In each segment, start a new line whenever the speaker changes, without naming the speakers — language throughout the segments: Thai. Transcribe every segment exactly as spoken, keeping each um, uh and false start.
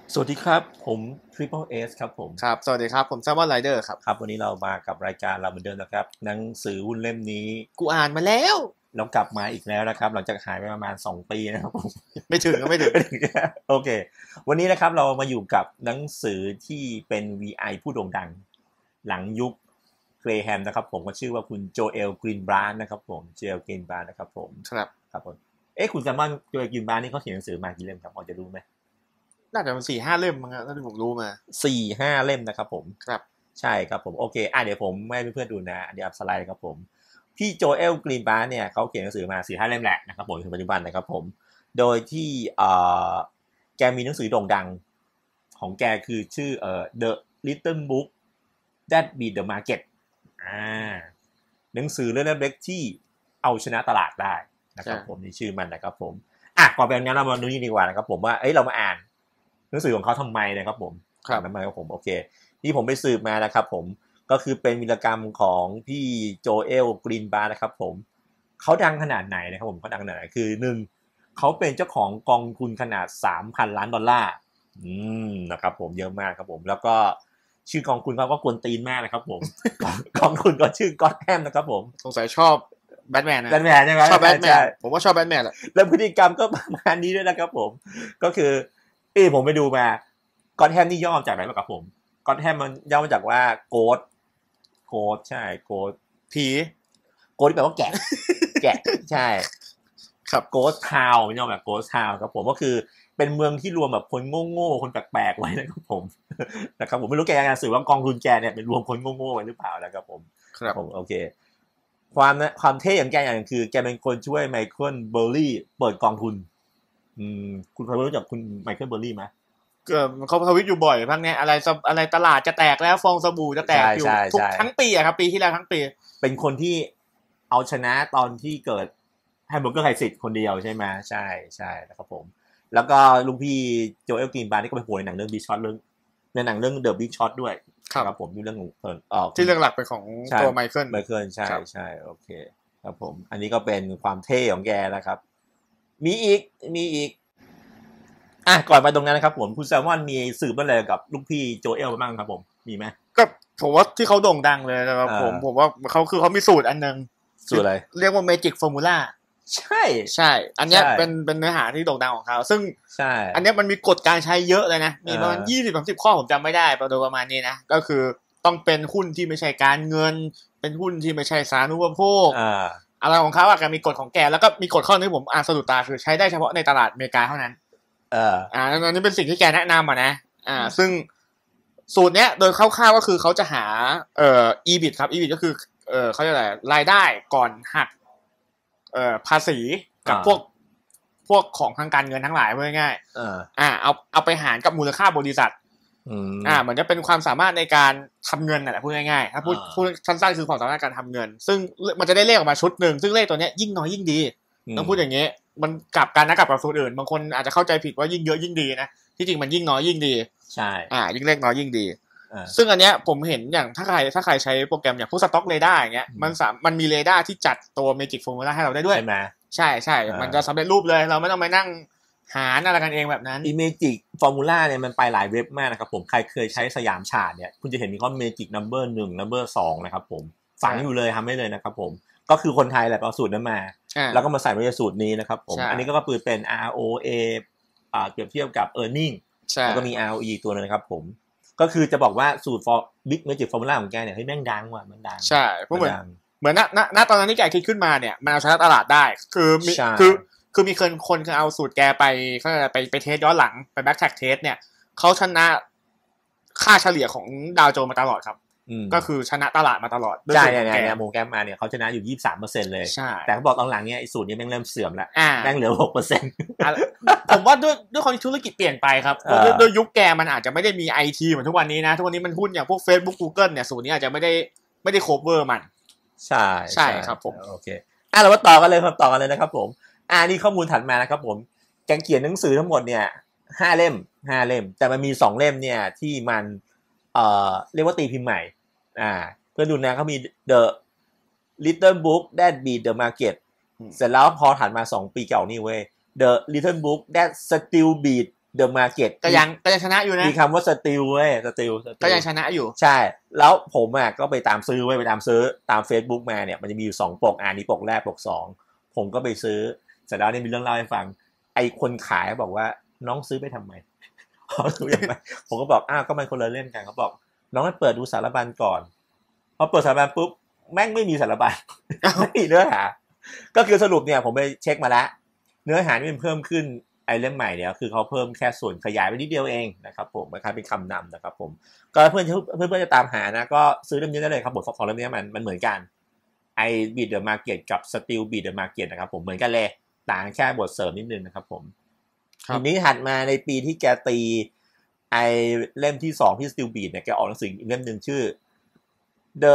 สวัสดีครับผม Triple S ครับผม
ครับสวัสดีครับผมแซมมอนไรเดอร์ครับ
ครับวันนี้เรามากับรายการเราเหมือนเดิมนะครับหนังสือหุ้นเล่มนี้
กูอ่านมาแล้ว
เรากลับมาอีกแล้วนะครับหลังจากหายไปประมาณสองปีนะครับผม
ไม่ถึงก็ไม่ถึง
โอเควันนี้นะครับเรามาอยู่กับหนังสือที่เป็น วี ไอ ผู้โด่งดังหลังยุคเกรแฮมนะครับผมก็ชื่อว่าคุณโจเอลกรีนบรานนะครับผมโจเอลกรีนบรานนะครับผม
ครับ
ครับผมเอ๊ะคุณแซมมอนโจเอลกรีนบรานนี่เขาเขียนหนังสือมากี่เล่มครับพอจะรู้ไหม
น่าจะเป็นสี่ห้าเล่มมั้งครับที่ผมรู้มา
สี่ห้าเล่มนะครับผม
ครับ
ใช่ครับผมโอเคอ่ะเดี๋ยวผมให้เพื่อนๆดูนะเดี๋ยวอัพสไลด์ครับผมพี่โจเอลกรีนบาร์เนี่ยเขาเขียนหนังสือมาสี่ห้าเล่มแหละนะครับผมถึงปัจจุบันนะครับผมโดยที่เอ่อแกมีหนังสือโด่งดังของแกคือชื่อเอ่อ The Little Book That Beat the Market อ่าหนังสือเล่มเล็กที่เอาชนะตลาดได้นะครับผมนี่ชื่อมันนะครับผมอ่ะก่อนไปงั้นเรามาดูนี่ดีกว่านะครับผมว่าเอ้ยเรามาอ่านหนังสือของเขาทำไมนะครับผม
ครับ
ทำไมครับผมโอเคที่ผมไปสืบมานะครับผมก็คือเป็นวีรกรรมของพี่โจเอลกรีนบาร์นะครับผมเขาดังขนาดไหนนะครับผมเขาดังขนาดไหนคือหนึ่งเขาเป็นเจ้าของกองทุนขนาด สามพัน ล้านดอลลาร์อืมนะครับผมเยอะมากครับผมแล้วก็ชื่อกองทุนเขาก็กวนตีนมากนะครับผม กองทุนก็ชื่อก็อตแฮมนะครับผม
สงสัยชอบแบทแมนนะ
แบทแมนใช่ไหม
ชอบแบทแมนผมว่าชอบแบทแมนแหละ
แล้วพฤติกรรมก็ประมาณนี้ด้วยนะครับผมก็คือเอ้ผมไปดูมาก็อตแฮมนี่ย่อมาจากอะไรบ้างครับผมก็อตแฮมมันย่อมาจากว่าโกดโกดใช่โกด
ผี
โกดแปลว่าแกะ แกะใช่
ครับ
โกดทาวน์ย่อแบบโกดทาวน์ครับผมก็คือเป็นเมืองที่รวมแบบคนโง่ๆคนแปลกๆไว้นะครับผม นะครับผมไม่รู้แกงานสื่อว่ากองทุนแกเนี่ยเป็นรวมคนโง่ๆไว้หรือเปล่านะครับผม
ครับ
ผมโอเคความความเท่ของแกอย่างคือแกเป็นคนช่วยไมเคิลเบอร์รี่เปิดกองทุนอืมคุณเคยรู้จักคุณไมเคิลเบอร์รี่ไหม
เกิดเขาทวิตอยู่บ่อยพักนี้อะไรอะไรตลาดจะแตกแล้วฟองสบู่จะแตกอยู่ทุกทั้งปีอะครับปีที่แล้วทั้งปี
เป็นคนที่เอาชนะตอนที่เกิดแฮมเบอร์เกอร์ไฮซิตคนเดียวใช่ไหมใช่ใช่นะครับผมแล้วก็ลุงพี่โจเอลกรีนบาร์นี่ก็ไปโผล่ในหนังเรื่องบิ๊กช็อตเรื่องในหนังเรื่องเดอะบิ๊กช็อตด้วยครับผมมีเรื่องของเอ่อ
ที่เรื่องหลักเป็นของตัวไมเคิล
ไมเคิลใช่ใช่โอเคครับผมอันนี้ก็เป็นความเท่ของแกนะครับมีอีกมีอีกอ่ะก่อนไปตรงนั้นนะครับผมคุณแซลมอนมีสืบอะไรกับลูกพี่โจเอลบ้างครับผมมีไหม
ก็ผมว่าที่เขาโด่งดังเลยนะครับผมผมว่าเขาคือเขามีสูตรอันนึง
สูตรอะไร
เรียกว่าเมจิกฟอร์มูล่า
ใช่
ใช่อันนี้เป็นเป็นเนื้อหาที่โด่งดังของเขาซึ่ง
ใช่
อันนี้มันมีกฎการใช้เยอะเลยนะมีประมาณยี่สิบสามสิบข้อผมจำไม่ได้โดยประมาณนี้นะก็คือต้องเป็นหุ้นที่ไม่ใช่การเงินเป็นหุ้นที่ไม่ใช่สาธารณูปโภคอะไรของเขาอะการมีกฎของแกแล้วก็มีกฎข้อนึงผมอ่านสะดุดตาคือใช้ได้เฉพาะในตลาดอเมริกาเท่านั้น
เออ
อ่าอันนี้เป็นสิ่งที่แกแนะนำอ่ะนะอ่าซึ่งสูตรเนี้ยโดยคร่าวๆก็คือเขาจะหาเอ่อ อี บี ไอ ที ครับ อี บี ไอ ที ก็คือเอ่อเขาเรียกอะไรรายได้ก่อนหักเอ่อภาษีกับพวกพวกของทางการเงินทั้งหลายพูดง่ายๆเอออ่าเอาเอาไปหารกับมูลค่าบริษัทอ่าเหมือนจะเป็นความสามารถในการทำเงินน่ะแหละพูดง่ายๆถ้าพูดพูดสั้นๆคือความสามารถการทำเงินซึ่งมันจะได้เลขออกมาชุดนึงซึ่งเลขตัวเนี้ยยิ่งน้อยยิ่งดีต้องพูดอย่างงี้มันกลับกันนะกับกับสูตรอื่นบางคนอาจจะเข้าใจผิดว่ายิ่งเยอะยิ่งดีนะที่จริงมันยิ่งน้อยยิ่งดี
ใช่
อ่ายิ่งเลขน้อยยิ่งดีซึ่งอันเนี้ยผมเห็นอย่างถ้าใครถ้าใครใช้โปรแกรมอย่างพวกสต็อกเรดาร์อย่างเงี้ยมันสามมันมีเรดาร์ที่จัดตัวเมจิกฟอร์มูล่าให้เราได้ด้วย
ใช่ไหม
ใช่ใช่มันจะสำเร็จรูปเลยเราไม่ต้องไปนั่งหาอะไรกันเองแบบนั้น
อีเมจิกฟอร์มูล่าเนี่ยมันไปหลายเว็บมากนะครับผมใครเคยใช้สยามชาร์ตเนี่ยคุณจะเห็นมีข้อเมจิกนัมเบอร์หนึ่งนัมเบอร์สองนะครับผมฝังอยู่เลยทำได้เลยนะครับผมก็คือคนไทยแหละเอาสูตรนั้นมาแล้วก็มาใส่ไว้ในสูตรนี้นะครับผมอันนี้ก็คือเป็น อาร์ โอ เอ อ่าเปรียบเทียบกับ earning แล้วก็มี อาร์ โอ อี ตัวนึงนะครับผมก็คือจะบอกว่าสูตร for big magic formula ของแกเนี่ยเฮ้ยแม่งดังว่ะมันดัง
ใช่เพราะเหมือนเหมือนณณณตอนนั้นที่แกคิดขึ้นมาเนี่ยมันเอาชนะตลาดได้คือมีคือคือมีคนคนคือเอาสูตรแกไปเขาจะไปไปเทสย้อนหลังไปแบ็คแท็กเทสเนี่ยเขาชนะค่าเฉลี่ยของดาวโจนส์มาตลอดครับก็คือชนะตลาดมาตลอด
ใช่เนี่ยเนี่ยโมแกมมาเนี่ยเขาชนะอยู่ ยี่สิบสามเปอร์เซ็นต์ เลยแต่เขาบอกตอนหลังเนี่ยไอ้สูตรนี้แม่งเริ่มเสื่อมแล้วแม่งเหลือ หกเปอร์เซ็นต์
ผมว่าด้วยด้วยความที่ธุรกิจเปลี่ยนไปครับด้วยยุคแกมันอาจจะไม่ได้มี ไอ ที เหมือนทุกวันนี้นะทุกวันนี้มันหุ้นอย่างพวก Facebook Google เนี่ยสูตรนี้อาจจะไม่ได้ไม่ได้ cover มัน
ใช่
ใช่ครับผม
โอเคอ่ะเรามาต่อกันเลยครับต่อกันเลยนะครับผมอ่านี่ข้อมูลถัดมานะครับผมแกเขียนหนังสือทั้งหมดเนี่ยห้าเล่มห้าเล่มแต่มันมีสองเล่มเนี่ยที่มันเอ่อเรียกว่าตีพิมพ์ใหม่อ่าเพื่อนดูนะเขามี The Little Book That Beat the Market เสร็จแล้วพอถัดมาสองปีเก่านี่เว้ย The Little Book That Still Beat The Market
ก็ยังก็ยังชนะอยู่นะ
มีคำว่า Still เว้ย Still
ก็ยังชนะอยู่
ใช่แล้วผมอ่ะก็ไปตามซื้อไว้ไปตามซื้อตาม Facebook มาเนี่ยมันจะมีอยู่สองปกอ่านี้ปกแรกปกสองผมก็ไปซื้อเสร็จแล้วเนี่ยมีเรื่องเล่าให้ฟังไอ้คนขายบอกว่าน้องซื้อไปทำไมเขาซื้อยังไงผมก็บอกอ้าวก็มันคนละเล่นกันเขาบอกน้องให้เปิดดูสารบัญก่อนพอเปิดสารบัญปุ๊บแม่งไม่มีสารบัญไม่มีเนื้อหาก็คือสรุปเนี่ยผมไปเช็คมาแล้วเนื้อหาที่มันเพิ่มขึ้นไอ้เล่มใหม่เนี่ยคือเขาเพิ่มแค่ส่วนขยายไปนิดเดียวเองนะครับผมนะครับเป็นคำนำนะครับผมก็เพื่อนเพื่อนเพื่อนจะตามหานะก็ซื้อเล่มนี้ได้เลยครับบทของเล่มนี้มันมันเหมือนกันไอ้ Beat the Market กับ Still Beat the Market นะครับผมเหมือนกันเลยต่างแค่บทเสริมนิดนึงนะครับผมทีนี้ถัดมาในปีที่แกตีไอ้เล่มที่สองที่ Still Beat เนี่ยแกออกหนังสืออีกเล่มนึงชื่อ The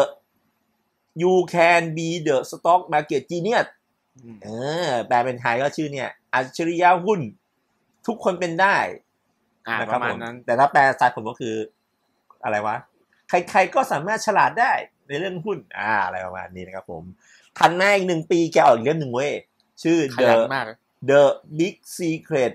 You Can Be the Stock Market Genius เออแปลเป็นไทยก็ชื่อเนี่ยอัจฉริยะหุ้นทุกคนเป็นได้
นะครับผม
แต่ถ้าแปลภาษาผมก็คืออะไรวะใครๆก็สามารถฉลาดได้ในเรื่องหุ้นอ่าอะไรประมาณนี้นะครับผมทันมาอีกหนึ่งปีแกออกอีกเล่มหนึ่งเว้ยชื่อ The The Big Secret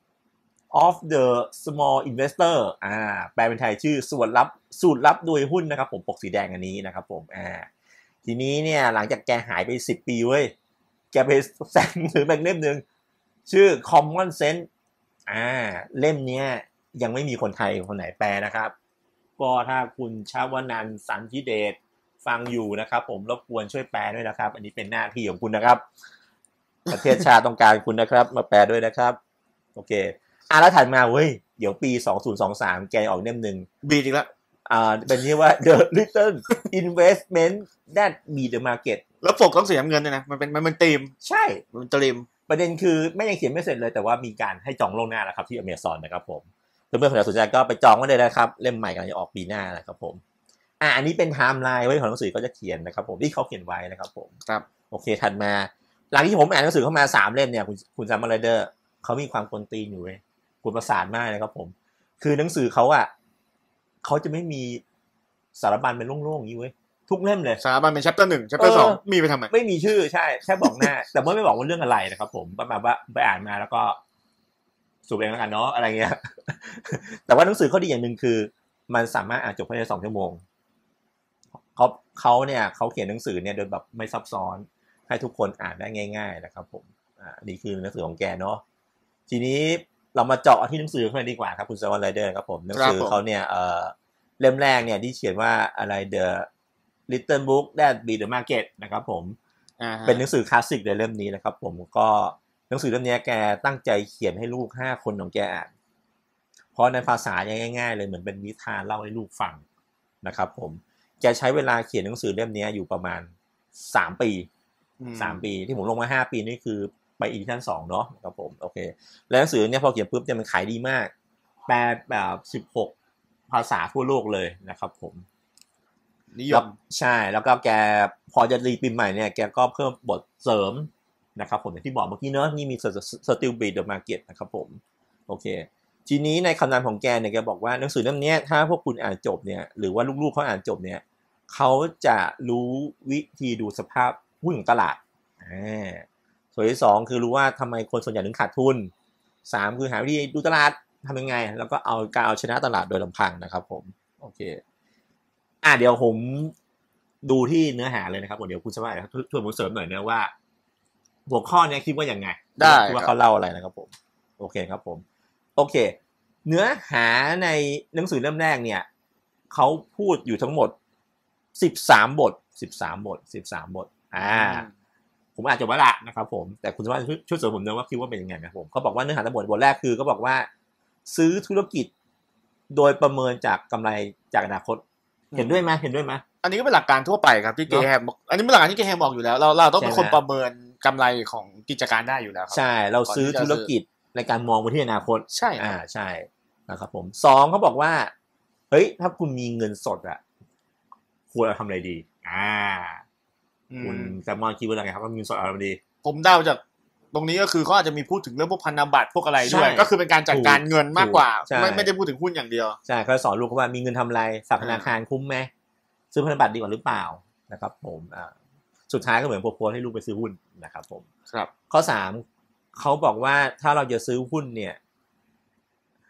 of the Small Investor อ่าแปลเป็นไทยชื่อสูตรลับสูตรลับโดยหุ้นนะครับผมปกสีแดงอันนี้นะครับผมอ่าทีนี้เนี่ยหลังจากแกหายไปสิบปีเว้ยแกไปแซงถือแบ่งเล่มนึงชื่อ Common Sense อ่าเล่มเนี้ยยังไม่มีคนไทยคนไหนแปลนะครับก็ถ้าคุณชาวนันท์สันติเดชฟังอยู่นะครับผมรบกวนช่วยแปลด้วยนะครับอันนี้เป็นหน้าที่ของคุณนะครับประเทศชาติต้องการคุณนะครับมาแปลด้วยนะครับโอเคอ่ะแล้วถัดมาเว้ยเดี๋ยวปีสองพันยี่สิบสามแกออกเล่มนึง
บีอีกแล้ว
อ่าเป็นที่ว่า The Little Investment That Beat the Market
แล้วปกต้องสีน้ำเงินด้วยนะมันเป็นมันเป็นธีม
ใช่
มันธีม
ประเด็นคือไม่ยังเขียนไม่เสร็จเลยแต่ว่ามีการให้จองล่วงหน้าแล้วครับที่ Amazon นะครับผมเพื่อนๆคนไหนสนใจก็ไปจองไว้เลยนะครับเล่มใหม่กำลังจะออกปีหน้านะครับผมอ่ะอันนี้เป็นไทม์ไลน์ไว้ของหนังสือก็จะเขียนนะครับผมที่เขาเขียนไว้นะครับผม
ครับ
โอเคถัดมาหลังที่ผมอ่านหนังสือเข้ามาสามเล่มเนี่ยคุณคุณจำอะไรเด้อเขามีความกวนตีนอยู่เว้ยคุณประสานมากนะครับผมคือหนังสือเขาอ่ะเขาจะไม่มีสารบัญเป็นโล่งๆอย่างนี้เว้ยทุกเล่มเลย
สารบัญเป็น chapter หนึ่ง chapter สองมีไปทำไม
ไม่มีชื่อใช่แค่บอกหน้าแต่ไม่บอกว่าเรื่องอะไรนะครับผมประมาณว่าไปอ่านมาแล้วก็สูบเองแล้วกันเนาะอะไรเงี้ยแต่ว่าหนังสือเขาดีอย่างนึงคือมันสามารถอ่านจบภายในสองชั่วโมงเขาเขาเนี่ยเขาเขียนหนังสือเนี่ยโดยแบบไม่ซับซ้อนให้ทุกคนอ่านได้ง่ายๆนะครับผมอ่านี่คือหนังสือของแกเนาะทีนี้เรามาเจาะที่หนังสือเขาเลยดีกว่าครับคุณซาวน์ไรเดอร์ครับผมหนังสือเขาเนี่ยเอ่อเล่มแรกเนี่ยที่เขียนว่าอะไร The Little Book That Beat the Market นะครับผมเป็นหนังสือคลาสสิกในเล่มนี้นะครับผมก็หนังสือเล่มนี้แกตั้งใจเขียนให้ลูกห้าคนของแกอ่านเพราะในภาษาง่ายๆเลยเหมือนเป็นนิทานเล่าให้ลูกฟังนะครับผมแกใช้เวลาเขียนหนังสือเล่มนี้อยู่ประมาณสามปีสามปีที่ผมลงมาห้าปีนี่คือไปอีดิชั่นสองเนาะครับผมโอเคแล้วหนังสือเนี่ยพอเขียนปุ๊บเนี่ยมันขายดีมากแปลแบบสิบหกภาษาทั่วโลกเลยนะครับผม
นิยม
ใช่แล้วก็แกพอจะรีพิมพ์ใหม่เนี่ยแกก็เพิ่มบทเสริมนะครับผมอย่างที่บอกเมื่อกี้เนอะนี่มี Still Beat the Market นะครับผมโอเคทีนี้ในคำนำของแกเนี่ยแกบอกว่าหนังสือเล่มนี้ถ้าพวกคุณอ่านจบเนี่ยหรือว่าลูกๆเขาอ่านจบเนี่ยเขาจะรู้วิธีดูสภาพหุ้นของตลาดอ่าส่วนที่สองคือรู้ว่าทำไมคนส่วนใหญ่ถึงขาดทุนสามคือหาวิธีดูตลาดทำยังไงแล้วก็เอาการเอาชนะตลาดโดยลำพังนะครับผมโอเคอ่ะเดี๋ยวผมดูที่เนื้อหาเลยนะครับเดี๋ยวคุณสมัยช่วยผมเสริมหน่อยนะว่าหัวข้อนี้คิดว่ายังไง
ได้
ว่าเขาเล่าอะไรนะครับผมโอเคครับผมโอเคเนื้อหาในหนังสือเล่มแรกเนี่ยเขาพูดอยู่ทั้งหมดสิบสามบทสิบสามบทสิบสามบทอ่าผมอ่านจบแล้วละนะครับผมแต่คุณสมัยช่วยเสริมผมหน่อยว่าคิดว่าเป็นยังไงนะผมเขาบอกว่าเนื้อหาทั้งหมดบทแรกคือเขาบอกว่าซื้อธุรกิจโดยประเมินจากกำไรจากอนาคตเห็นด้วยไหมเห็นด้วยไหม
อันนี้ก็เป็นหลักการทั่วไปครับที่เกแฮมบอกอันนี้เป็นหลักการที่เกแฮมบอกอยู่แล้วเราเราต้องเป็นคนประเมินกำไรของกิจการได้อยู่แล้วครับ
ใช่เราซื้อธุรกิจในการมองไปที่อนาคต
ใช่
อ่าใช่นะครับผมสองเขาบอกว่าเฮ้ยถ้าคุณมีเงินสดอะควรทำอะไรดีอ่าคุณจะมองคิดว่าอะไรครับว่ามีเงินสดอะไรดี
ผมเดาจากตรงนี้ก็คือเขาอาจจะมีพูดถึงเรื่องพวกพันธบัตรพวกอะไรด้วยก็คือเป็นการจัดการเงินมากกว่าไม่ไม่ได้พูดถึงหุ้นอย่างเดียว
ใช่เขาสอนลูกว่ามีเงินทำอะไรฝากธนาคารคุ้มไหมซื้อพันธบัตรดีกว่าหรือเปล่านะครับผมอ่าสุดท้ายก็เหมือนโปรโพสให้ลูกไปซื้อหุ้นนะครับผม
ครับ
ข้อสามเขาบอกว่าถ้าเราจะซื้อหุ้นเนี่ย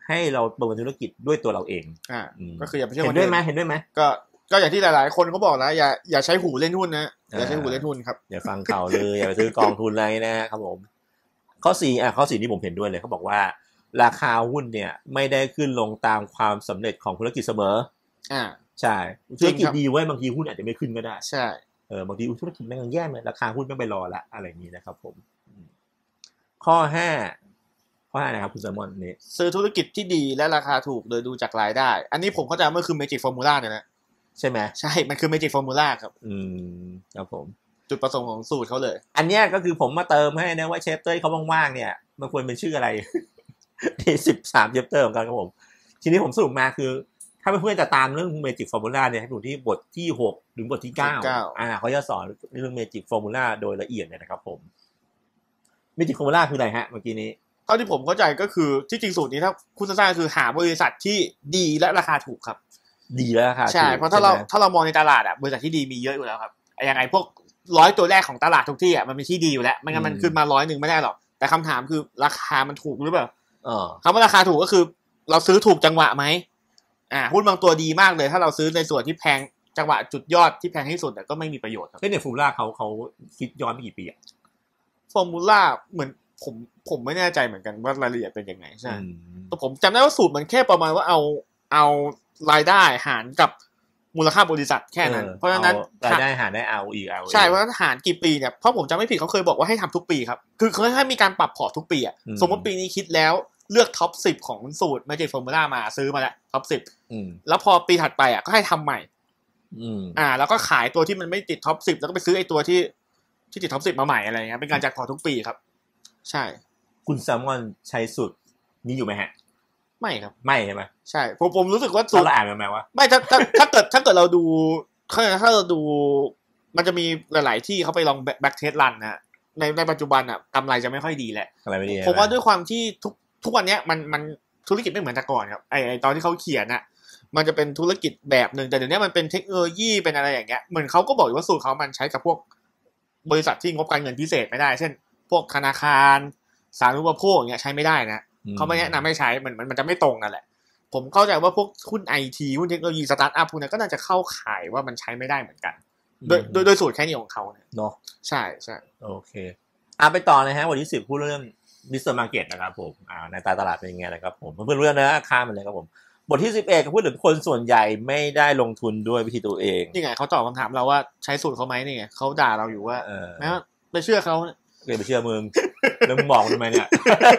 ให้เราประเมินธุรกิจด้วยตัวเราเอง
อ่าก็คืออย่าไปเชื่อคน
อื่นเห็นด้วยไหมเห็นด้วยไหม
ก็ก็อย่างที่หลายๆคนเขาบอกแล้วอย่าอย่าใช้หูเล่นหุ้นนะอย่าใช้หูเล่นหุ้นครับ
อย่าฟังข่าวเลยอย่าไปซื้อกองทุนอะไรนะครับผมข้อสี่อ่ะข้อสี่นี่ผมเห็นด้วยเลยเขาบอกว่าราคาหุ้นเนี่ยไม่ได้ขึ้นลงตามความสำเร็จของธุรกิจเสมอ
อ่า
ใช่ธุรกิจดีไว้บางทีหุ้นอาจจะไม่ขึ้นก็ได้
ใช่
เออบางทีธุรกิจแม่งแย่เลยราคาหุ้นไม่ไปรอละอะไรอย่างนี้นะครับผมข้อห้าข้อห้านะครับคุณแซมมอนนี่
ซื้อธุรกิจที่ดีและราคาถูกโดยดูจากรายได้อันนี้ผมเข้าใจว่ามันคือ Magic Formula เนี่ยนะ
ใช่ไหม
ใช่มันคือ Magic Formula ครับ
อืมครับผม
จุดประสงค์ของสูตรเขาเลย
อันเนี้ยก็คือผมมาเติมให้นะว่าเชฟเต้ยเขาว่างๆเนี่ยมันควรเป็นชื่ออะไรที่สิบสามเชฟเต้ยของกันครับผมทีนี้ผมสรุปมาคือถ้าเพื่อนๆจะตามเรื่อง Magic Formula เนี่ยให้ดูที่บทที่หกถึงบทที่เก้าอ่าเขาจะสอนเรื่อง Magic Formula โดยละเอียดเลยนะครับผม Magic Formula คืออะไรฮะเมื่อกี้นี้
เท่าที่ผมเข้าใจก็คือที่จริงสูตรนี้ถ้าคุณสร้างคือหาบริษัทที่ดีและราคาถูกครับ
ดีและราคาถูก
ใช่เพราะถ้าเราถ้าเรามองในตลาดอ่ะบริษัทที่ดีมีเยอะอยู่แล้วครับอย่างไงพวกร้อยตัวแรกของตลาดทุกที่อ่ะมันมีที่ดีอยู่แล้วไม่งั้นมันขึ้นมาร้อยหนึ่งไม่ได้หรอกแต่คำถามคือราคามันถูกหรือเปล่าคำว่าราคาถูกก็คือเราซื้อถูกจังหวะไหมอ่าหุ้นบางตัวดีมากเลยถ้าเราซื้อในส่วนที่แพงจังหวะจุดยอดที่แพงที่สุดแต่ก็ไม่มีประโยชน์ครับ
เฮ้ยเนี่ยฟอร์มูล่าเขาเขาคิดย้อนไปกี่ปีอะ
ฟอร์มูล่าเหมือนผมผมไม่แน่ใจเหมือนกันว่ารายละเอียดเป็นยังไงใช่แต่ผมจำได้ว่าสูตรมันแค่ประมาณว่าเอาเอารายได้หารกับมูลค่าบริษัทแค่นั้นเพราะฉะนั้น
รายได้หารได้ อาร์ โอ อี อาร์ โอ อี
ใช่เพราะหารกี่ปีเนี่ยเพราะผมจำไม่ผิดเขาเคยบอกว่าให้ทำทุกปีครับคือเขาให้มีการปรับพอร์ตทุกปีอ่ะสมมติปีนี้คิดแล้วเลือกท็อปสิบของสูตร Magic Formula มาซื้อมาแล้วท็อปสิบแล้วพอปีถัดไปอ่ะก็ให้ทำใหม่อ่าแล้วก็ขายตัวที่มันไม่ติดท็อปสิบแล้วก็ไปซื้อไอ้ตัวที่ที่ติดท็อปสิบมาใหม่อะไรเงี้ยเป็นการจัดพอร์ตทุกปีครับใช่
คุณแซมมอนใช้สูตรนี้อยู่ไหมฮะ
ไม่ครับ
ไม่ใช่ไหม
ใช่ผมผมรู้สึกว่า
สูตรเราอ่านมาไหมวะ
ไม่ถ้าถ้าถ้าเกิดถ้าเกิดเราดูถ้าเราดูมันจะมีหลายๆที่เขาไปลองแบ็กเทสรันนะในในปัจจุบันอ่ะกำไรจะไม่ค่อยดีแหละผมว่าด้วยความที่ทุกทุกวันนี้มันมันธุรกิจไม่เหมือนแต่ก่อนครับไอไอตอนที่เขาเขียนน่ะมันจะเป็นธุรกิจแบบนึงแต่เดี๋ยวนี้มันเป็นเทคโนโลยีเป็นอะไรอย่างเงี้ยเหมือนเขาก็บอกว่าสูตรเขามันใช้กับพวกบริษัทที่งบการเงินพิเศษไม่ได้เช่นพวกธนาคารสาธารณูปโภคอย่างเงี้ยใช้ไม่ได้นะเขาไม่แนะนำให้ใช้มันมันจะไม่ตรงกันแหละผมเข้าใจว่าพวกหุ้นไอทีหุ้นเทคโนโลยีสตาร์ทอัพพวกนี้ก็น่าจะเข้าข่ายว่ามันใช้ไม่ได้เหมือนกันโดยโดยโดยสูตรแค่นี้ของเขาเนี่ย
เนาะ
ใช่ใช่
โอเคอ่ะไปต่อเลยฮะวันที่สิบพูดเรื่องมิสเตอร์มาร์เก็ตนะครับผมอ่าในตลาดเป็นยังไงนะครับผมเพื่อนๆเรื่องนะข้ามไปเลยครับผมบทที่สิบเอ็ดพูดถึงคนส่วนใหญ่ไม่ได้ลงทุนด้วยวิธีตัวเอง
นี่ไงเขาตอบคำถามเราว่าใช้สูตรเขาไหมนี่ไงเขาด่าเราอยู่ว่าแม้ว่าไปเชื่อเขา
เลยไปเชื่อมึงแล้วมึงบอกทำไมเนี่ย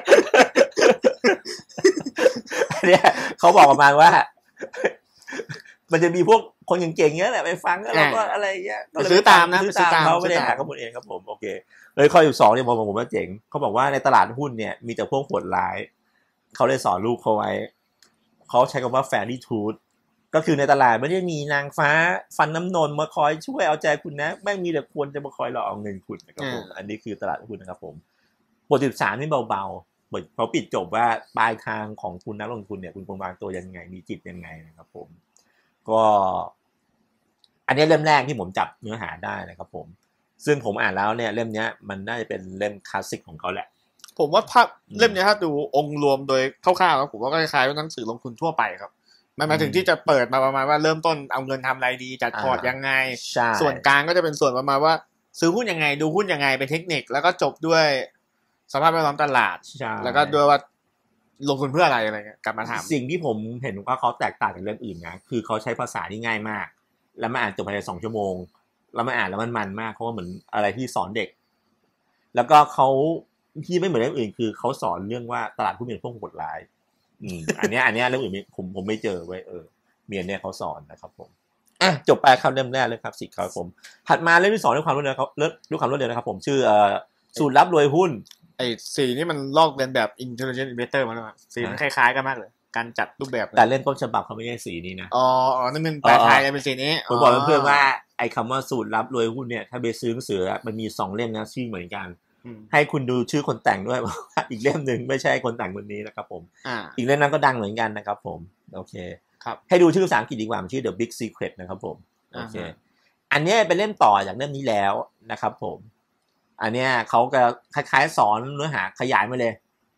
เนี่ยเขาบอกประมาณว่ามันจะมีพวกคนเก่งๆเงี้ยแหละไปฟังแล้วก็อะไรเงี้ย
ก็ซื้อตามนะ
ซื้อตามเขาไม่ได้หาข้อมูลเองครับผมโอเคเลยข้อสิบสองเนี่ยผมผมว่าเจ๋งเขาบอกว่าในตลาดหุ้นเนี่ยมีแต่พวกโหดร้ายเขาเลยสอนลูกเขาไว้เขาใช้คำว่า fairy tooth ก็คือในตลาดไม่ได้มีนางฟ้าฟันน้ำนนมาคอยช่วยเอาใจคุณนะแม่งมีแต่คนจะมาคอยหลอกเอาเงินคุณนะครับผมอันนี้คือตลาดหุ้นนะครับผมบทสิบสามนี่เบาๆบทเขาปิดจบว่าปลายทางของคุณนักลงทุนเนี่ยคุณควรวางตัวยังไงมีจิตยังไงนะครับผมก็อันนี้เล่มแรกที่ผมจับเนื้อหาได้นะครับผมซึ่งผมอ่านแล้วเนี่ยเล่มนี้มันน่าจะเป็นเล่มคลาสสิกของเขาแหละ
ผมว่าภาพเล่มนี้ถ้าดูองค์รวมโดยคร่าวๆครับผมว่าก็คล้ายๆหนังสือลงทุนทั่วไปครับมันมาถึงที่จะเปิดมาประมาณว่าเริ่มต้นเอาเงินทำอะไรดีจัดพอร์ตยังไงส่วนกลางก็จะเป็นส่วนประมาณว่าซื้อหุ้นยังไงดูหุ้นยังไงเป็นเทคนิคแล้วก็จบด้วยสภาพแวดล้อมตลาดแล้วก็ด้วยว่าลงทุนเพื่ออะไรอะไรเงี้ยกลับมาถาม
สิ่งที่ผมเห็นว่าเขาแตกต่างจากเรื่องอื่นนะคือเขาใช้ภาษาที่ง่ายมากแล้วมาอ่านจบภายในสองชั่วโมงแล้วมาอ่านแล้วมันมันมากเพราะว่าเหมือนอะไรที่สอนเด็กแล้วก็เขาที่ไม่เหมือนเรื่องอื่นคือเขาสอนเรื่องว่าตลาดหุ้นเป็นพวกโหดร้ายอืมอันนี้อันนี้เรื่องอื่นผมผมไม่เจอไว้เออเมียเนี่ยเขาสอนนะครับผมอ่ะจบไปคำเล่มแรกเลยครับสิครับผมถัดมาเล่มที่สองด้วยความรวดเร็วเขาเลิศด้วยความรวดเร็วนะครับผมชื่อเอ่อสูตรลับรวยหุ้น
ไอ้สีนี่มันลอกเลียนแบบ Intelligent Investor มาแล้วอ่ะสีมันคล้ายๆกันมากเลยการจัดรูปแบบ
แต่เล่มต้นฉบับเขาไม่ใช่สีนี้นะ
อ๋ออ๋อนั่นเป็นแปลไทยเป็นสีนี้
ผมบอกเพื่อนๆว่าไอ้คำว่าสูตรลับรวยหุ้นเนี่ยถ้าไปซื้อหนังสือมันมีสองเล่มนะชื่อเหมือนกันให้คุณดูชื่อคนแต่งด้วยว่าอีกเล่มนึงไม่ใช่คนแต่งคนนี้นะครับผมอ่าอีกเล่มนั้นก็ดังเหมือนกันนะครับผมโอเคครับให้ดูชื่อภาษาอังกฤษดีกว่ามันชื่อ The Big Secret นะครับผมโอเคอันนี้เป็นเล่มต่อจากเล่มนี้แล้วนะครับผมอันเนี้ยเขาก็คล้ายๆสอนเนื้อหาขยายมาเลย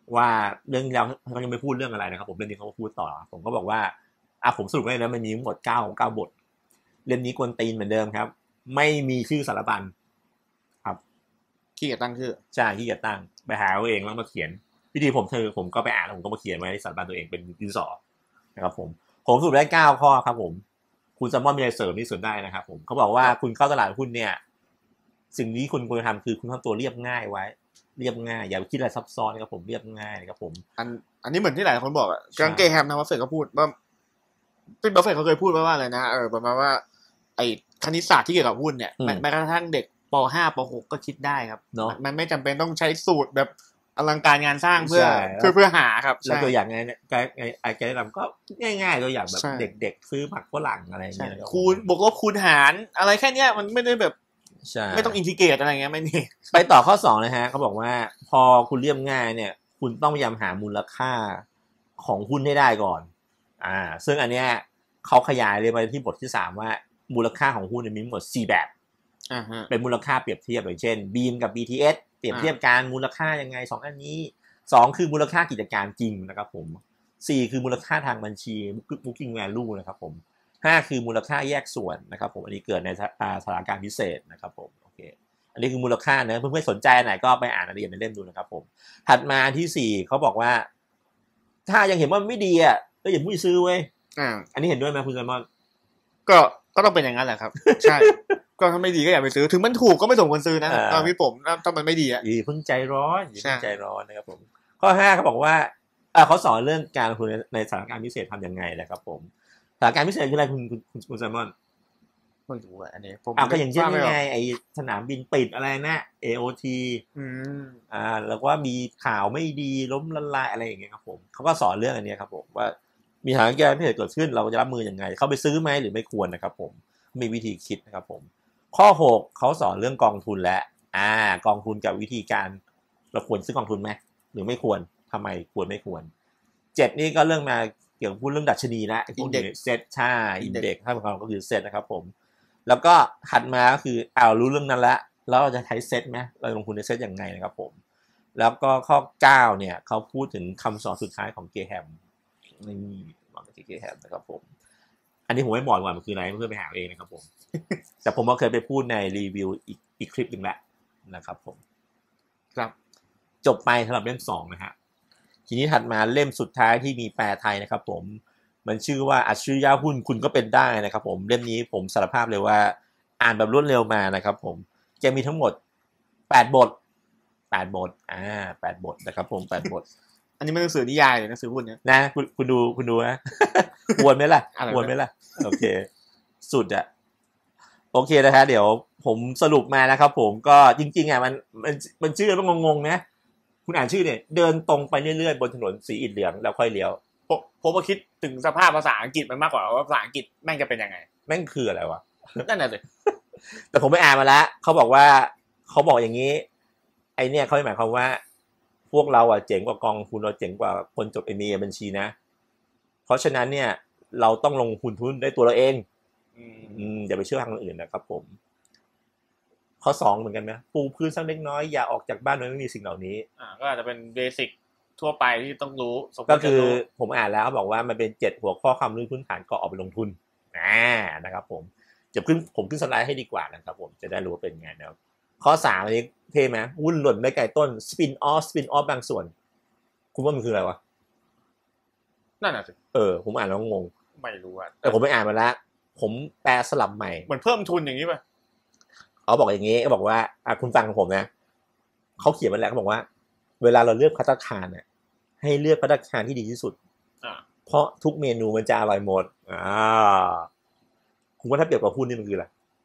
ว่าเรื่องแล้วเขายังไม่พูดเรื่องอะไรนะครับผมเรื่องนี้เขาก็พูดต่อผมก็บอกว่าอ่ะผมสรุปเลยนะมันมีทั้งหมดเก้าเก้าบทเล่มนี้กวนตีนเหมือนเดิมครับไม่มีชื่อสารบัญครับ
ขี้เกียจตั้งชื่อ
ใช่ขี้เกียจตั้งไปหาเอาเองแล้วมาเขียนวิธีผมเธอผมก็ไปอ่านแล้วผมก็มาเขียนไว้ในสารบัญตัวเองเป็นดินสอนะครับผมผมสรุปได้เก้าข้อครับผมคุณแซมมอนมีอะไรเสริมนี่เสริมได้นะครับผมเขาบอกว่าคุณเข้าตลาดหุ้นเนี่ยสิ่งนี้คุณควรทำคือคุณทำตัวเรียบง่ายไว้เรียบง่ายอย่าไปคิดอะไรซับซ้อนนะครับผมเรียบง่ายนะครับผม
อันอันนี้เหมือนที่หลายคนบอกอ่ะกังเกแฮมนะบัฟเฟตต์เขาพูดว่าพี่บัฟเฟตต์เขาเคยพูดว่าอะไรนะเออประมาณว่าไอ้คณิตศาสตร์ที่เกี่ยวกับหุ้นเนี่ยแม้กระทั่งเด็กป.ห้า ป.หก ก็คิดได้ครับเนาะมันไม่จำเป็นต้องใช้สูตรแบบอลังการงานสร้างเพื่อเพื่อเพื่อหาครับ
แล้วตัวอย่างไงเนี่ยไกด์ไอ้ไกด์นำก็ง่ายๆตัวอย่างแบบเด็กๆซื้อผักฝรั่งอะไรอย่างเงี้ย
คูณบวกลบคูณหารอะไรแค่เนี้ยมันไม่ได้แบบไม่ต้องอินทิเกรตอะไรเงี้ยไม่มี
ไปต่อข้อสองนะฮะเขาบอกว่าพอคุณเรียบง่ายเนี่ยคุณต้องพยายามหามูลค่าของหุ้นให้ได้ก่อนอ่าซึ่งอันเนี้ยเขาขยายเลยไปที่บทที่สามว่ามูลค่าของหุ้นมีทั้งหมดสี่แบบ
อ่าฮะ
เป็นมูลค่าเปรียบเทียบอย่างเช่น บี อี เอ็ม กับ บี ที เอส เปรียบเทียบการมูลค่ายังไงสองอันนี้สองคือมูลค่ากิจการจริงนะครับผมสี่คือมูลค่าทางบัญชี booking value นะครับผมห้าคือมูลค่าแยกส่วนนะครับผมอันนี้เกิดในสถานการณ์พิเศษนะครับผมโอเคอันนี้คือมูลค่าเนอะเพื่อนๆสนใจไหนก็ไปอ่านรายละเอียดในเล่มดูนะครับผมถัดมาที่สี่เขาบอกว่าถ้ายังเห็นว่าไม่ดีอ่ะก็อย่ามุ่งซื้อเว้ย
อ่า
อันนี้เห็นด้วยไหมคุณไซมอน
ก็ก็ต้องเป็นอย่างนั้นแหละครับใช่ก็ถ้าไม่ดีก็อย่าไปซื้อถึงมันถูกก็ไม่สมควรซื้อนะตอนพี่ผมถ้ามันไม่ดีอ่ะ
อย่าเพิ่งใจร้อนอย่าเพิ่งใจร้อนนะครับผมข้อห้าเขาบอกว่าเออเขาสอนเรื่องการลงทุนในสถานการณ์พิเศษทำยังไงนะครับผมสถานการณ์พิเศษคืออะไรคุณคุณคุณไซมอน
ไม่รู้อ่ะอันนี้ผม
อ่ะก็อย่างเช่นยังไงไอสนามบินปิดอะไรนะ เอ โอ ที
อืม
อ่าแล้วว่ามีข่าวไม่ดีล้มละลายอะไรอย่างเงี้ยครับผมเขาก็สอนเรื่องอันนี้ครับผมว่ามีสถานการณ์พิเศษเกิดขึ้นเราจะรับมือยังไงเข้าไปซื้อไหมหรือไม่ควรนะครับผมมีวิธีคิดนะครับผมข้อหกเขาสอนเรื่องกองทุนและอ่ากองทุนกับวิธีการเราควรซื้อกองทุนไหมหรือไม่ควรทำไมควรไม่ควรเจ็ดนี่ก็เรื่องมาเกี่ยวกับพูดเรื่องดัชนีนะอินเด็กซ์เซ็ตใช่อินเด็กซ์ถ้าเป็นเราก็คือเซ็ตนะครับผมแล้วก็ถัดมาก็คืออ้าวรู้เรื่องนั้นแล้วแล้วเราจะใช้เซ็ตไหมเราลงทุนในเซ็ตยังไงนะครับผมแล้วก็ข้อเก้าเนี่ยเขาพูดถึงคำสอนสุดท้ายของเกแฮมนี่บอกกับเกแฮมนะครับผมอันนี้ผมไม่บอกก่อนมันคืออะไรเพื่อไปหาเองนะครับผมแต่ผมก็เคยไปพูดในรีวิวอีกอีกคลิปนึงแล้วนะครับผม
ครับ
จบไปสำหรับเล่มสองนะฮะทีนี้ถัดมาเล่มสุดท้ายที่มีแปลไทยนะครับผมมันชื่อว่าอัจฉริยะหุ้นคุณก็เป็นได้นะครับผมเล่มนี้ผมสารภาพเลยว่าอ่านแบบรวดเร็วมานะครับผมจะมีทั้งหมดแปดบทแปดบทอ่าแปดบทนะครับผมแปดบท
อันนี้มันหนังสือนิยายหรือหนังสือหุ้นเนี่ย
นะคุณคุณดูคุณดูนะควรไหมล่ะควรไหมล่ะโอเคสุดอะโอเคนะฮะเดี๋ยวผมสรุปมานะครับผมก็จริงๆอ่ะมันมันมันชื่อมันงงๆนะคุณอ่านชื่อเนี่ยเดินตรงไปเรื่อยๆบนถนนสีอิฐเหลืองแล้วค่อยเลี้ยว
ผมก็คิดถึงสภาพภาษาอังกฤษมันมากกว่าว่าภาษาอังกฤษแม่งจะเป็นยังไง
แม่งคืออะไรวะ
นั่นน่ะสิ
แต่ผมไปอ่านมาแล้วเขาบอกว่าเขาบอกอย่างนี้ไอเนี่ยเขาหมายความว่าพวกเราอ่ะเจ๋งกว่ากองทุนเราเจ๋งกว่าคนจบ เอ็ม บี เอ บัญชีนะเพราะฉะนั้นเนี่ยเราต้องลงทุนทุนได้ตัวเราเองอืมอย่าไปเชื่อทางคนอื่นนะครับผมข้อสองเหมือนกันไหมปูพื้นสักเล็กน้อยอย่าออกจากบ้านโดยไม่มีสิ่งเหล่านี้
อ่าก็อาจจะเป็นเบสิกทั่วไปที่ต้องรู้
ก็คือผมอ่านแล้วบอกว่ามันเป็นเจ็ดหัวข้อความรู้พื้นฐานก่อนออกไปลงทุนอ่านะครับผมจะขึ้นผมขึ้นสไลด์ให้ดีกว่านะครับผมจะได้รู้ว่าเป็นไงนะครับข้อสามอันนี้เท่ไหมหุ้นหล่นไม่ไกลต้นสปินออฟสปินออฟบางส่วนคุณว่ามันคืออะไรวะ
นั่นน่ะสิ
เออผมอ่านแล้วงง
ไม่รู้อ่ะ
แต่ผมไปอ่านมาแล้วผมแปลสลับใหม่
เหมือนเพิ่มทุนอย่างนี้ป่ะ
เขาบอกอย่างนี้เขาบอกว่าอ่ะคุณฟังของผมนะเขาเขียนมาแล้วเขาบอกว่าเวลาเราเลือกภัตตาคารเนี่ยให้เลือกภัตตาคารที่ดีที่สุดเพราะทุกเมนูมันจะอร่อยหมดอ่าคุณว่าถ้าเปรียบกับหุ้นนี่มันคืออะไร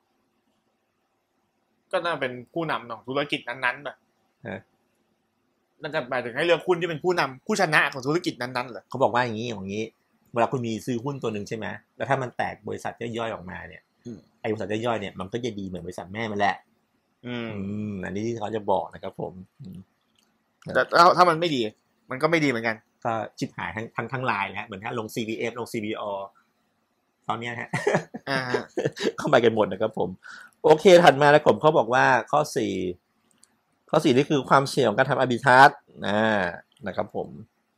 ก็น่าเป็นผู้นำของธุรกิจนั้นๆป่ะฮะนั่นจะหมายถึงให้เลือกหุ้นที่เป็นผู้นำผู้ชนะของธุรกิจนั้นๆเหรอ
เขาบอกว่าอย่างนี้อย่างนี้เวลาคุณมีซื้อหุ้นตัวนึงใช่ไหมแล้วถ้ามันแตกบริษัทย่อยๆออกมาเนี่ยไอ้บริษัทย่อยๆเนี่ยมันก็จะดีเหมือนบริษัทแม่มันแหละอืมอันนี้ที่เขาจะบอกนะครับผม
แต่ถ้ามันไม่ดีมันก็ไม่ดีเหมือนกัน
ก็ชิบหายทั้งทั้งทั้งลายนะเหมือนถ้าลง ซี บี เอฟ ลง ซี บี โอ ตอนนี้ฮะเข้าไปกันหมดนะครับผมโอเคถัดมาแล้วผมเขาบอกว่าข้อสี่ข้อสี่นี่คือความเสี่ยงของการทำอาร์บิทราจอ่านะครับผม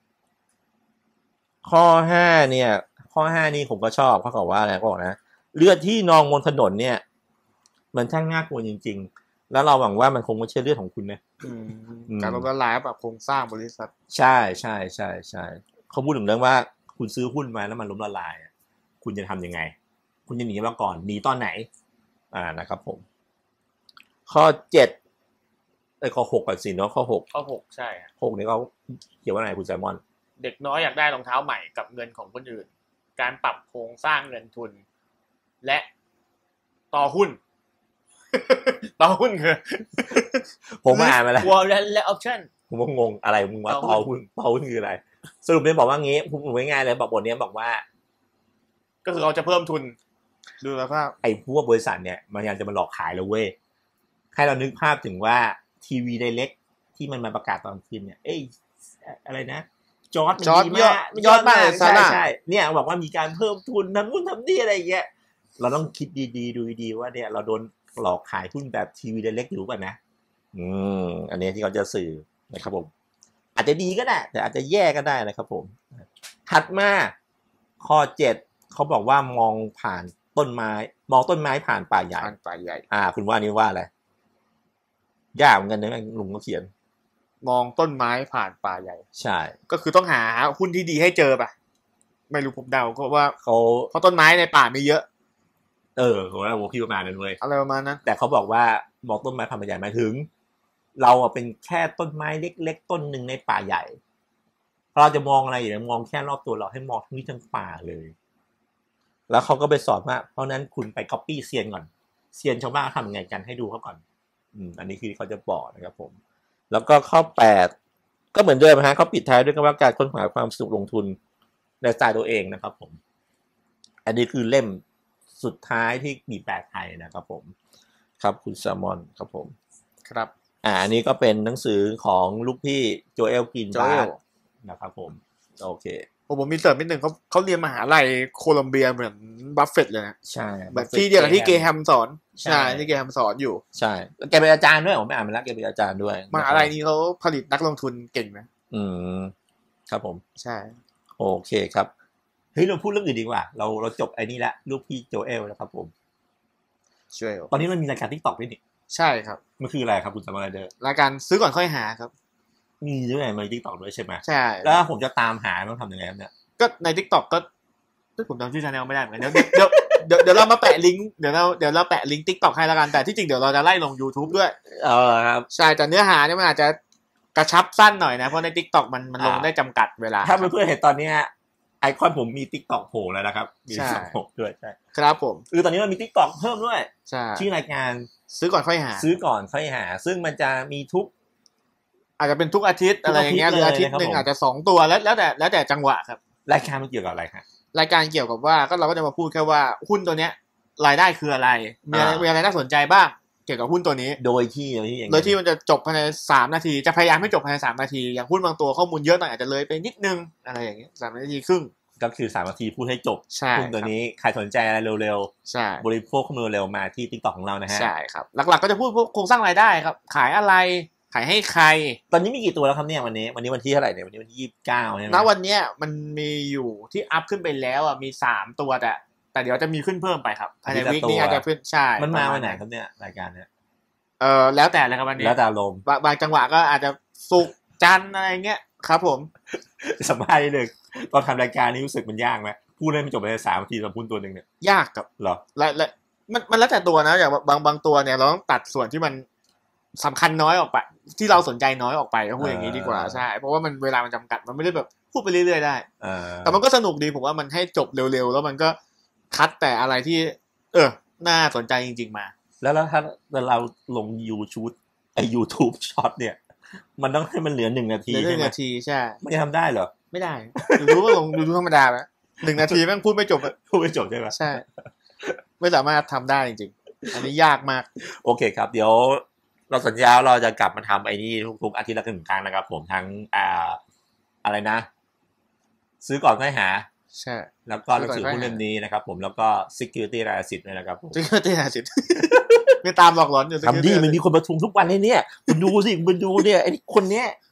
ข้อห้าเนี่ยข้อห้านี่ผมก็ชอบเขาบอกว่าอะไรก็บอกนะเลือดที่นองบนถนนเนี่ยมันช่างน่ากลัวจริงๆแล้วเราหวังว่ามันคงไม่ใช่เลือดของคุณนะ
การล้มละลายแบบโครงสร้างบริษัท
ใช่ใช่ใช่ใช่เขาพูดถึงเรื่องว่าคุณซื้อหุ้นมาแล้วมันล้มละลายคุณจะทำยังไงคุณจะหนีมาก่อนหนีตอนไหนอ่านะครับผมข้อเจ็ดไอ้ข้อหกก่อนสิเนาะข้อหก
ข้อหกใช่
หกนี่เขาเขียนว่าไงคุณแซมมอน
เด็กน้อยอยากได้รองเท้าใหม่กับเงินของคนอื่นการปรับโครงสร้างเงินทุนและต่อหุ้นต่อหุ้นคือ
ผมอ่านมาแล้ว
warrant และ option
ผมก็งงอะไรมึงว่าต่อหุ้นต่อหุ้นคืออะไรสรุปเลยบอกว่างี้ผมง่ายๆเลยบอกบทนี้บอกว่า
ก็คือเราจะเพิ่มทุนดูสภาพ
ไอ้พวกบริษัทเนี่ยมันยังจะมาหลอกขายแล้วเว้ยให้เรานึกภาพถึงว่าทีวีไดเรกที่มันมาประกาศตอนคืนเนี่ยเอ้ยอะไรนะจอร์จ
จอร์จยอดยอดมาก
ใช่ใช่เนี่ยบอกว่ามีการเพิ่มทุนทำนู่นทำนี่อะไรอย่างเงี้ยเราต้องคิดดีๆดูดีๆว่าเนี่ยเราโดนหลอกขายหุ้นแบบทีวีไดเรกอยู่ป่ะนะอืมอันนี้ที่เขาจะสื่อนะครับผมอาจจะดีก็ได้แต่อาจจะแย่ก็ได้นะครับผมถัดมาข้อเจ็ดเขาบอกว่ามองผ่านต้นไม้มองต้นไม้ผ่านป่าใหญ่
ป่าใหญ่
อ่าคุณว่านี่ว่าอะไรยากเหมือนกันนะลุงเขาเขียน
มองต้นไม้ผ่านป่าใหญ่
ใช่
ก็คือต้องหาหุ้นที่ดีให้เจอป่ะไม่รู้ผมเดาก็ว่า
เขา
เพราะต้นไม้ในป่ามีเยอะ
เออผมว่าผมคิดประมาณนั้นเลย
อะไรประมาณนั้น
แต่เขาบอกว่ามองต้นไม้ผ่านป่าใหญ่หมายถึงเราเป็นแค่ต้นไม้เล็กๆต้นหนึ่งในป่าใหญ่เราจะมองอะไรอย่างมองแค่รอบตัวเราให้มองทั้งนี้ทั้งป่าเลยแล้วเขาก็ไปสอนว่าเพราะนั้นคุณไป copy เซียนก่อนเซียนชาวบ้านทำยังไงกันให้ดูเขาก่อนอืมอันนี้คือเขาจะบอกนะครับผมแล้วก็ข้อแปดก็เหมือนเดิมฮะเขาปิดท้ายด้วยคำว่าการค้นหาความสุขลงทุนในสไตล์ตัวเองนะครับผมอันนี้คือเล่มสุดท้ายที่มีแปลไทยนะครับผมครับคุณแซมมอนครับผม
ครับ
อ่าอันนี้ก็เป็นหนังสือของลูกพี่โจเอลกินบาร์นะครับผมโอเค
ผมมีเสริมนิดนึงเขาเขาเรียนมหาลัยโคลัมเบียเหมือนบัฟเฟตต์เลยนะ
ใช่
แบบที่เดียวกับที่เกแฮมสอนใช่ที่เกแฮมสอนอยู่
ใช่แกเป็นอาจารย์ด้วยผมไม่อ่านมาแล้วแกเป็นอาจารย์ด้วย
มหาลัยนี้เขาผลิตนักลงทุนเก่งนะ
อืมครับผม
ใช่
โอเคครับเฮ้ยเราพูดเรื่องอื่นดีกว่าเราเราจบไอ้นี่ละลูกพี่โจเอลแล้วครับผม
ช่วย
ตอนนี้มันมีรายการ TikTok ด้วยนี่
ใช่ครับ
มันคืออะไรครับคุณสมารเดอร์
รายการซื้อก่อนค่อยหาครับ
มีด้วยใน TikTok ด้วยใช่ไหม
ใช่
แล้วผมจะตามหาต้องทำยังไงครับเนี่ย
ก็ใน TikTok ก็ผมจำชื่อ channel ไม่ได้เหมือนกันเดี๋ยวเดี๋ยวเดี๋ยวเดี๋ยวเรามาแปะลิงก์เดี๋ยวเราเดี๋ยวเราแปะลิงก์ TikTok ให้แล้วกันแต่ที่จริงเดี๋ยวเราจะไล่ลง YouTube ด้วย
เออครับ
ใช่แต่เนื้อหาเนี่ยมันอาจจะกระชับสั้นหน่อยนะเพราะใน TikTok มันมันลงได้จำกัดเวลา
ถ้าเพื่อนๆเห็นตอนนี้ไอคอนผมมี TikTok โผล่แล้วนะครับมี TikTok โผล่ด้วยใช่
ครับผม
คือตอนนี้มันมี TikTok เพิ่มด้วย
ใช่
ชื่อรายการ
ซื้อก่อนค่อยหา
ซื้อก่อนค่อยหาซึ่งมันจะมีทุก
อาจจะเป็นทุกอาทิตย์อะไรอย่างเงี้ยหรืออาทิตย์นึงอาจจะสองตัวแล้วแล้วแต่แล้วแต่จังหวะครับ
รายการมันเกี่ยวกับอะไรครับ
รายการเกี่ยวกับว่าก็เราก็จะมาพูดแค่ว่าหุ้นตัวเนี้ยรายได้คืออะไรมีอะไรมีอะไรน่าสนใจบ้างเกี่ยวกับหุ้นตัวนี้
โดยที่โดยที่
โดยที่มันจะจบภายในสามนาทีจะพยายามให้จบภายในสามนาทีอย่างหุ้นบางตัวข้อมูลเยอะหน่อยอาจจะเลยไปนิดนึงอะไรอย่างเงี้ยสามนาทีครึ่ง
ก็คือสามนาทีพูดให้จบหุ้นตัวนี้ใครสนใจอะไรเร็ว
ๆใช่
บริโภคข้อมูลเร็วมาที่ TikTok ของเรานะฮะ
ใช่ครับหลักๆก็จะพูดพวกโครงสร้างรายได้ครับขายอะไรขายให้ใคร
ตอนนี้มีกี่ตัวแล้วครับเนี่ยวันนี้วันนี้วันที่เท่าไหร่เนี่ยวันนี้วันที่ยี่สิบเก้าใช่ไหม
ณวันเนี้ยมันมีอยู่ที่อัพขึ้นไปแล้วอ่ะมีสามตัวแต่แต่เดี๋ยวจะมีขึ้นเพิ่มไปครับภายในวีคนี้อาจจะขึ้นใช่
มันมาวันไหนครับเนี่ยรายการเนี้ย
เออแล้วแต่เลยครับวันนี้
แล้วแต่ลม
บางจังหวะก็อาจจะศุกร์จันทร์อะไรเงี้ยครับผม
สบายเลยตอนทำรายการนี้รู้สึกมันยากไหมพูดได้ไม่จบในสามนาทีเราพูดตัวหนึ่งเนี่ย
ยากกับ
เหรอ
และและมันมันแล้วแต่ตัวนะอย่างบางบางตัวเนี่ยเราต้องตัดส่วนที่มันสำคัญน้อยออกไปที่เราสนใจน้อยออกไปก็พูดอย่างนี้ดีกว่าใช่เพราะว่ามันเวลามันจำกัดมันไม่ได้แบบพูดไปเรื่อยๆได้แต่มันก็สนุกดีผมว่ามันให้จบเร็วๆแล้วมันก็คัดแต่อะไรที่เออน่าสนใจจริงๆมา
แล้วแล้วถ้าเราลง YouTube ไอ้ YouTube ช็อตเนี่ยมันต้องให้มันเหลือหนึ่งนาที
เหลือหนึ่งนาทีใช่
ไม่ทำได้เหรอ
ไม่ได้รู้ว่าลงดูธรรมดาไหมหนึ่งนาทีแม่งพูดไม่จบ
พูดไม่จบใช่ไหม
ใช่ไม่สามารถทำได้จริงๆอันนี้ยากมาก
โอเคครับเดี๋ยวเราสัญญาเราจะกลับมาทำไอ้นี่ทุกๆอาทิตย์ละหนึ่งครั้งนะครับผมทั้งอ่าอะไรนะซื้อก่อนค่อยหา
ใช่
แล้วก็หนังสือหุ้นเล่มนี้นะครับผมแล้วก็ security asset ด้วยนะครับผม
security asset ไม่ตามหลอกหลอนอยู่
ทำดีมันมีคนประชุมทุกวันเลยเนี่ยคุณดูสิคุณดูเนี่ยไอ้คนเนี้ย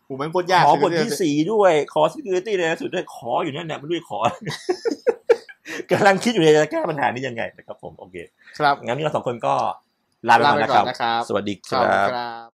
โหมันโคตรยาก
ขอบทที่สี่ด้วยขอ security ในสุดด้วยขออยู่นั่นแหละไม่รู้ขอกำลังคิดอยู่ในจะแก้ปัญหานี้ยังไงนะครับผมโอเค
ครับ
งั้นเราสองคนก็ลาไปก่อนนะครับสวัสดีครับ